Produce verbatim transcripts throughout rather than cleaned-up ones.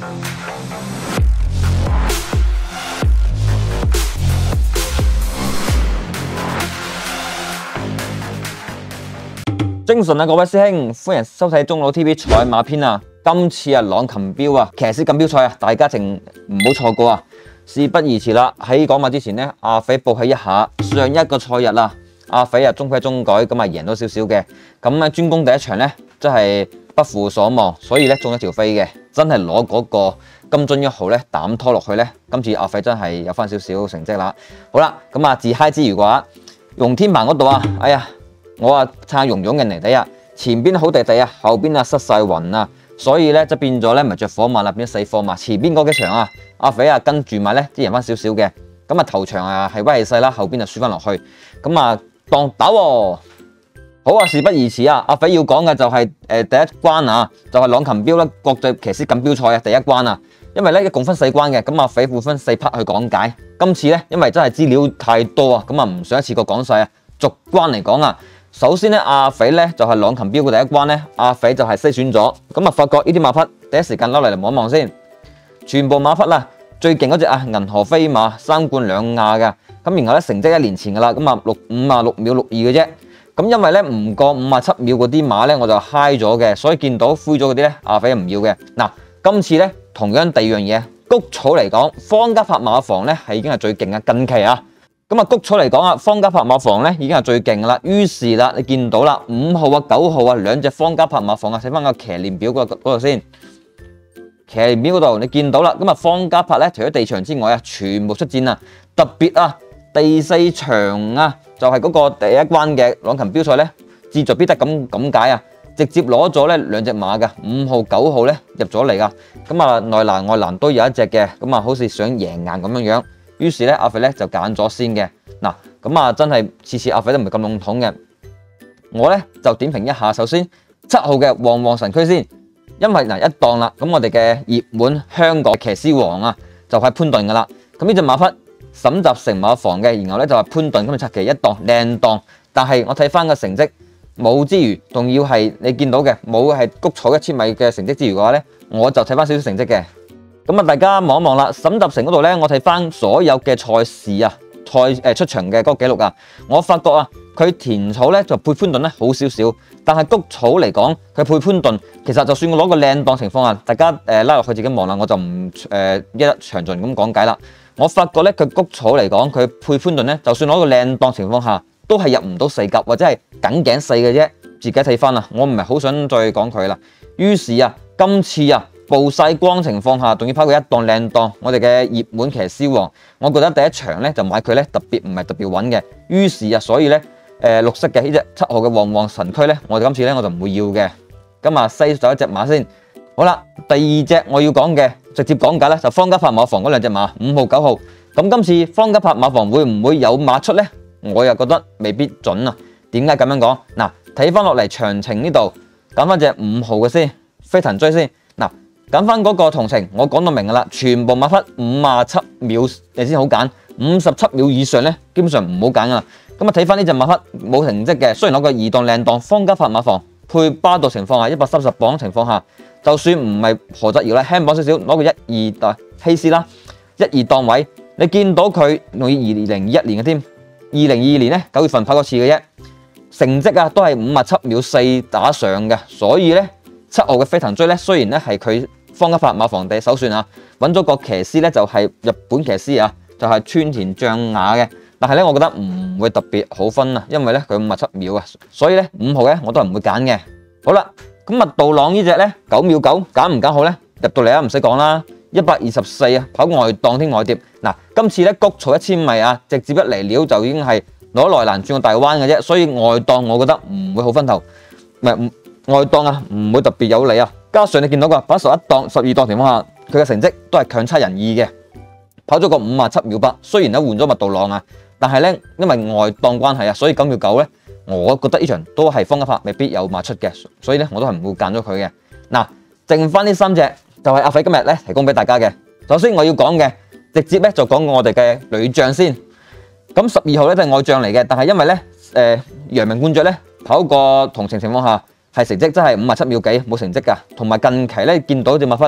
精神啊，各位師兄，歡迎收睇中佬 T V 賽馬篇啊！今次啊，朗琴標啊，騎師錦標賽啊，大家請唔好錯過啊！事不宜遲啦，喺講馬之前呢，阿肥報喜一下，上一個賽日啊，阿肥啊中規中矩咁啊贏咗少少嘅，咁啊專攻第一場呢，真係不負所望，所以咧中咗條飛嘅，真係攞嗰個金樽一號咧膽拖落去咧，今次阿肥真係有翻少少成績啦。好啦，咁啊自嗨之餘嘅話，容天鵬嗰度啊，哎呀〜我啊撐容容嘅泥底啊，前邊好地地啊，後邊啊失晒魂啊，所以咧就變咗咧唔係着火馬啦，變咗死火馬。前邊嗰幾場啊，阿肥啊跟住埋咧，啲贏翻少少嘅。咁啊頭場啊係威氣勢啦，後邊就輸翻落去。咁啊當打喎，好啊，事不宜遲啊，阿肥要講嘅就係誒第一關啊，就係朗琴標啦，國際騎師錦標賽啊第一關啊。因為咧一共分四關嘅，咁阿肥會分四 part 去講解。今次咧因為真係資料太多啊，咁啊唔想一次過講晒啊，逐關嚟講啊。首先咧，阿肥咧就係朗琴標嘅第一關咧，阿肥就係篩選咗，咁啊發覺呢啲馬匹第一時間攞嚟嚟望一望先，全部馬匹啦，最勁嗰隻啊銀河飛馬三冠兩亞嘅，咁然後咧成績一年前噶啦，咁啊六五啊六秒六二嘅啫，咁因為咧唔過五啊七秒嗰啲馬咧我就嗨咗嘅，所以見到灰咗嗰啲咧阿肥唔要嘅。嗱，今次咧同樣第二樣嘢，谷草嚟講，方家柏馬房咧係已經係最勁嘅近期啊。咁啊，谷草嚟講啊，方家柏馬房咧已經係最勁噶啦。於是啦，你見到啦，五號啊、九號啊兩隻方家柏馬房啊，睇翻個騎練表嗰度先。騎練表嗰度你見到啦，咁啊方家柏咧除咗地場之外啊，全部出戰啊。特別啊，第四場啊，就係、是、嗰個第一關嘅朗琴標賽咧，志在必得咁咁解啊，直接攞咗咧兩隻馬噶，五號、九號咧入咗嚟噶。咁啊內欄外欄都有一隻嘅，咁啊好似想贏硬咁樣樣。於是咧，阿肥咧就揀咗先嘅。嗱，咁啊真係次次阿肥都唔係咁籠統嘅。我咧就點評一下，首先七號嘅旺旺神區先，因為嗱一檔啦，咁我哋嘅熱門香港騎師王啊，就係潘頓噶啦。咁呢隻馬匹沈集成馬房嘅，然後咧就係潘頓，咁啊拆旗一檔靚檔，但係我睇翻個成績冇之餘，仲要係你見到嘅冇係谷草一千米嘅成績之餘嘅話咧，我就睇翻少少成績嘅。咁啊，大家望一望啦，沈集成嗰度咧，我睇翻所有嘅賽事啊，賽誒出場嘅嗰個記錄啊，我發覺啊，佢田草咧就配潘頓咧好少少，但係谷草嚟講，佢配潘頓，其實就算我攞個靚檔情況啊，大家誒拉落去自己望啦，我就唔誒一一詳盡咁講解啦。我發覺咧，佢谷草嚟講，佢配潘頓咧，就算攞個靚檔情況下，都係入唔到四甲或者係緊頸四嘅啫。自己睇翻啦，我唔係好想再講佢啦。於是啊，今次啊。曝晒光情況下，仲要拋佢一檔靚檔，我哋嘅熱門騎師王，我覺得第一場咧就買佢咧特別唔係特別穩嘅，於是啊，所以咧誒、呃、綠色嘅呢隻七號嘅旺旺神區咧，我哋今次咧我就唔會要嘅。咁啊，篩咗一隻馬先，好啦，第二隻我要講嘅直接講解咧，就方家柏馬房嗰兩隻馬，五號九號。咁今次方家柏馬房會唔會有馬出咧？我又覺得未必準啊。點解咁樣講？嗱，睇翻落嚟詳情呢度，揀翻隻五號嘅先，飛騰追先。嗱。揀翻嗰個同程，我講到明噶啦，全部馬匹五十七秒你先好揀，五十七秒以上咧，基本上唔好揀噶啦。咁啊睇翻呢隻馬匹冇成績嘅，雖然攞個二檔靚檔，方家柏馬房配巴度情況下，一百三十磅情況下，就算唔係何澤堯咧，輕磅少少，攞個一二檔希斯啦，一二檔位，你見到佢用於二零二一年嘅添，二零二二年咧九月份跑過次嘅啫，成績啊都係五十七秒四打上嘅，所以咧。七號嘅飛騰追咧，雖然咧係佢方家柏馬房第首選啊，揾咗個騎師咧就係日本騎師啊，就係川田將雅嘅，但係咧我覺得唔會特別好分啊，因為咧佢五十七秒啊，所以咧五號咧我都係唔會揀嘅。好啦，咁啊杜朗呢隻咧九秒九揀唔揀好咧？入到嚟啊唔使講啦，一百二十四啊跑外檔添外碟。嗱，今次咧谷草一千米啊，直接一嚟料就已經係攞內欄轉個大彎嘅啫，所以外檔我覺得唔會好分頭，唔係唔。外檔啊，唔會特別有利啊。加上你見到個把十一檔、十二檔情況下，佢嘅成績都係強差人意嘅，跑咗個五十七秒八。雖然咧換咗麥道朗啊，但係咧因為外檔關係啊，所以九秒九咧，我覺得呢場都係方家柏未必有馬出嘅，所以咧我都係唔會揀咗佢嘅。嗱，剩翻呢三隻就係阿肥今日咧提供俾大家嘅。首先我要講嘅，直接咧就講我哋嘅女將先。咁十二號咧都係外將嚟嘅，但係因為咧誒陽明冠爵咧跑過同程情況下。係成績真係五十七秒幾冇成績㗎，同埋近期咧見到隻馬匹咧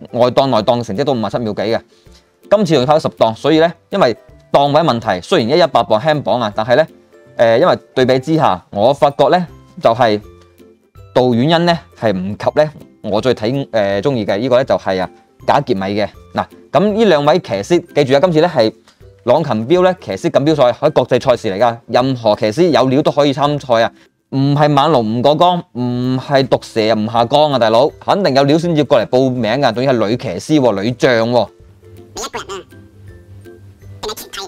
外檔內檔成績都五十七秒幾嘅。今次仲跑咗十檔，所以咧因為檔位問題，雖然一一八磅輕磅啊，但係咧誒因為對比之下，我發覺咧就係杜婉欣咧係唔及咧我最睇誒中意嘅呢個咧就係啊賈傑米嘅嗱。咁呢兩位騎師記住啊，今次咧係朗琴標咧騎師錦標賽喺國際賽事嚟㗎，任何騎師有料都可以參賽啊！唔係猛龍唔過江，唔係毒蛇唔下江啊！大佬肯定有料先至過嚟報名㗎，仲要係女騎師喎，女將喎。你一個人啊，定係全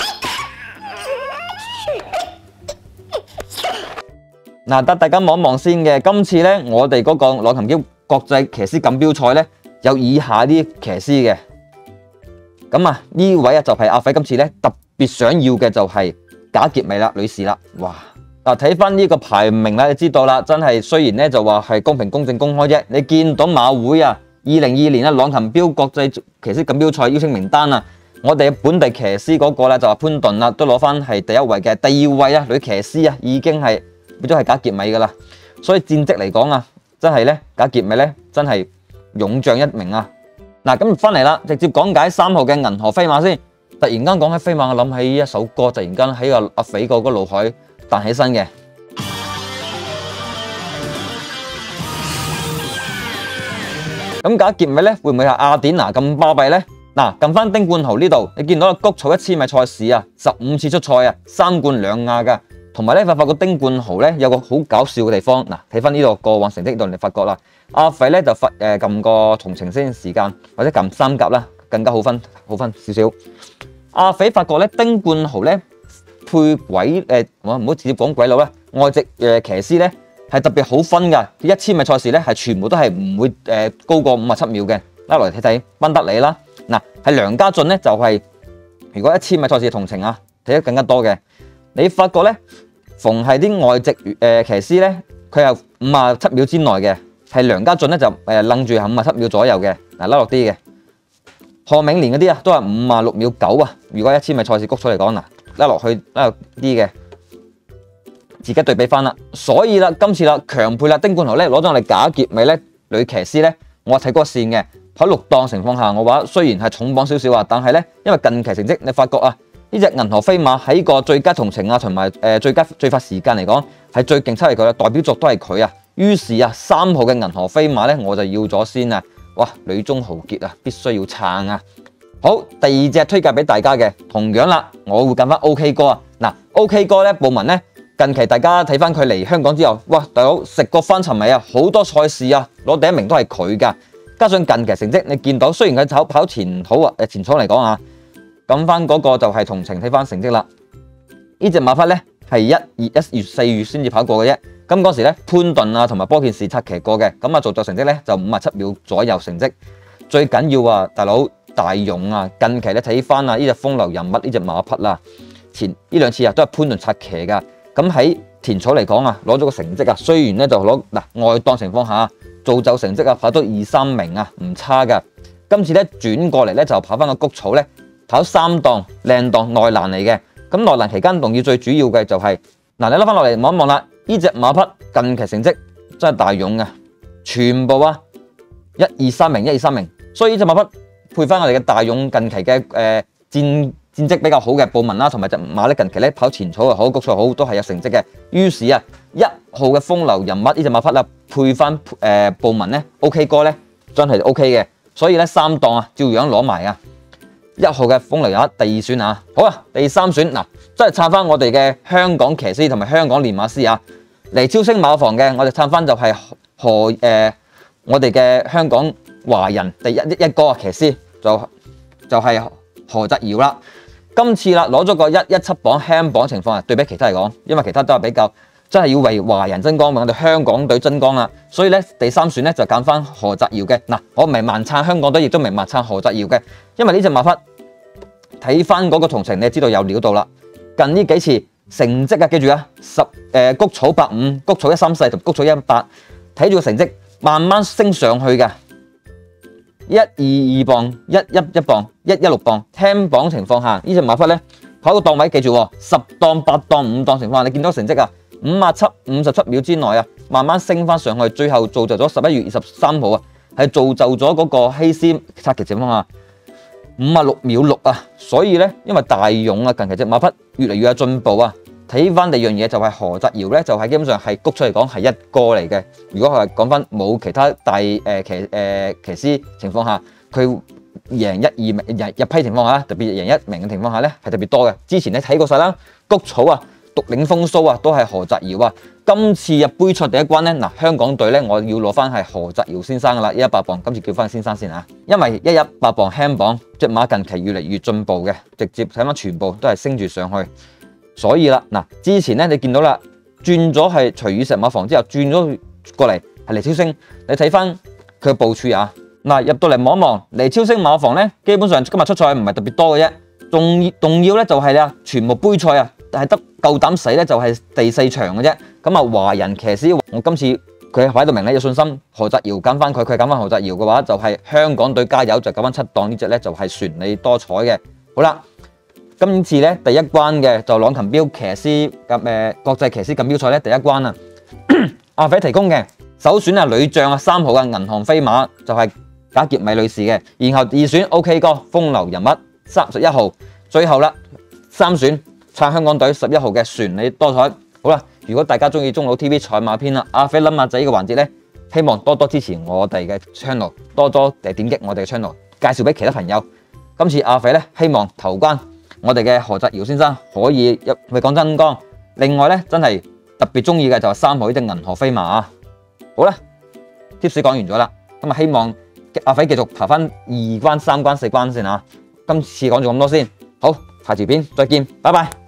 體？嗱，得大家望一望先嘅。今次咧，我哋嗰個朗琴標國際騎師錦標賽咧，有以下啲騎師嘅。咁啊，呢位啊就係阿輝今次咧特別想要嘅就係賈傑米啦，女士啦，哇！嗱，睇翻呢個排名啦，你知道啦，真係雖然咧就話係公平、公正、公開啫。你見到馬會啊，二零二二年啊朗琴標國際騎師錦標賽邀請名單啊，我哋本地騎師嗰個咧就話潘頓啦，都攞翻係第一位嘅。第二位啊，女騎師啊，已經係變咗係賈傑米噶啦。所以戰績嚟講啊，真係咧賈傑米咧真係勇將一名啊！嗱，咁翻嚟啦，直接講解三號嘅銀河飛馬先。突然間講起飛馬，我諗起一首歌，突然間喺個阿肥個個腦海彈起身嘅。咁賈傑米咧，會唔會係雅典娜咁巴閉咧？嗱，撳翻丁冠豪呢度，你見到個谷草一千米賽事啊，十五次出賽啊，三冠兩亞噶。同埋咧，發發覺丁冠豪咧有個好搞笑嘅地方。嗱，睇翻呢度過往成績度，你發覺啦，阿肥咧就發誒撳個同情先時間，或者撳三甲啦，更加好分好分少少。阿肥發覺咧，丁冠豪咧配鬼誒，我唔好直接講鬼佬啦，外籍誒騎師咧係特別好分㗎。一千米賽事咧係全部都係唔會誒高過五十七秒嘅。拉落嚟睇睇，賓德里啦，嗱係梁家俊咧就係、是、如果一千米賽事同情啊，睇得更加多嘅。你發覺咧，逢係啲外籍誒騎師咧，佢係五十七秒之內嘅，係梁家俊咧就誒楞住係五十七秒左右嘅。嗱，拉落啲嘅賀銘年嗰啲啊，都係五十六秒九啊。如果一千米賽事谷草嚟講，嗱拉落去拉落啲嘅，自己對比翻啦。所以啦，今次啦強配啦，丁冠豪咧攞咗我哋賈傑米咧女騎師咧，我睇嗰個線嘅喺六檔情況下，我話雖然係重磅少少啊，但係咧因為近期成績你發覺啊。呢隻銀河飛馬喺個最佳同情啊，同埋誒最佳最快時間嚟講係最勁出嚟佢啦，代表作都係佢啊。於是啊，三號嘅銀河飛馬咧我就要咗先啊。哇，女中豪傑啊，必須要撐啊！好，第二隻推介俾大家嘅，同樣啦，我會揀翻 OK 哥啊。嗱 ，OK 哥咧，布文咧，近期大家睇翻佢嚟香港之後，哇，大佬食過翻尋味啊，好多賽事啊，攞第一名都係佢噶。加上近期成績，你見到雖然佢跑跑前土啊，誒前草嚟講啊。咁翻嗰個就係同情睇翻成績啦。呢隻馬匹咧係一二一月四月先至跑過嘅啫。咁嗰時咧潘頓啊同埋波健士策騎過嘅，咁啊做作成績咧就五十七秒左右成績。最緊要啊，大佬大勇啊，近期咧睇翻啊呢隻風流人物呢隻馬匹啦，前呢兩次啊都係潘頓策騎噶。咁喺田草嚟講啊，攞咗個成績啊，雖然咧就攞嗱外檔情況下造就成績啊，跑到二三名啊，唔差噶。今次咧轉過嚟咧就跑翻個谷草咧。跑三檔靚檔內欄嚟嘅，咁內欄期間動要最主要嘅就係、是、嗱，你攞翻落嚟望一望啦，呢隻馬匹近期成績真係大勇啊，全部啊一二三名，一二三名，所以呢隻馬匹配翻我哋嘅大勇近期嘅誒、呃、戰戰績比較好嘅布文啦，同埋隻馬咧近期咧跑前草又好，谷草好都係有成績嘅。於是啊，一號嘅風流人物呢隻馬匹啦，配翻誒、呃、布文咧 ，OK 哥咧真係 OK 嘅，所以咧三檔啊照樣攞埋啊。一號嘅風流人物第二選啊，好啊，第三選嗱，真係撐翻我哋嘅香港騎師同埋香港練馬師啊，嚟超星馬房嘅，我哋撐翻就係何誒、呃，我哋嘅香港華人第一一哥啊騎師就就係、是、何澤堯啦。今次啦攞咗個一一七磅輕磅情況啊，對比其他嚟講，因為其他都係比較真係要為華人爭光，為我哋香港隊爭光啦。所以咧第三選咧就揀翻何澤堯嘅嗱，我唔係盲撐香港隊，亦都唔係盲撐何澤堯嘅，因為呢隻馬匹。睇翻嗰個同情，你就知道有料到啦。近呢幾次成績啊，記住啊，十誒谷草八五、谷草一三四同谷草一八，睇住個成績慢慢升上去嘅。一二二磅、一一一磅、一一六磅，輕磅情況下，呢隻馬匹咧跑個檔位，記住十檔、八檔、五檔情況下，你見到成績啊，五十七、五十七秒之內啊，慢慢升翻上去，最後造就咗十一月二十三號啊係造就咗嗰個希斯策騎情況下五十六秒六啊！所以咧，因為大勇啊，近期隻馬匹越嚟越有進步啊。睇翻第二樣嘢就係何澤堯咧，就係基本上係谷出嚟講係一個嚟嘅。如果係講翻冇其他大誒騎誒騎師情況下，佢贏一二名入入批情況下，特別贏一名嘅情況下咧，係特別多嘅。之前你睇過晒啦，谷草啊、獨領風騷啊，都係何澤堯啊。今次入杯賽第一關咧，嗱香港隊咧，我要攞翻係何澤堯先生噶啦，一一八磅，今次叫翻先生先啊，因為一一八磅輕磅，隻馬近期越嚟越進步嘅，直接睇翻全部都係升住上去。所以啦，嗱之前咧你見到啦，轉咗係隨雨石馬房之後，轉咗過嚟係黎超星，你睇翻佢嘅部署啊，嗱入到嚟望一望，黎超星馬房咧，基本上今日出賽唔係特別多嘅啫，重重要咧就係啊，全部杯賽啊，係得夠膽死咧就係第四場嘅啫。咁啊華人騎師，我今次佢擺到明咧有信心，何澤堯揀翻佢，佢揀翻何澤堯嘅話，就係香港隊加油，就揀翻七檔呢隻咧就係順利多彩嘅。好啦。今次咧第一關嘅就朗琴標騎師咁誒國際騎師錦標賽咧第一關啊，阿肥提供嘅首選啊女將啊三號嘅銀行飛馬就係賈傑米女士嘅，然後二選 OK 哥風流人物三十一號，最後啦三選撐香港隊十一號嘅旋理多彩。好啦，如果大家中意中佬 T V 賽馬篇啦，阿肥諗馬仔呢個環節咧，希望多多支持我哋嘅 channel， 多多誒點擊我哋嘅 channel， 介紹俾其他朋友。今次阿肥咧希望頭關。我哋嘅何澤堯先生可以入去講真光，另外咧真係特別中意嘅就係三號呢隻銀河飛馬啊！好啦，tips講完咗啦，咁啊希望阿肥繼續爬翻二關、三關、四關先啊！今次講咗咁多先，好，下條片再見，拜拜。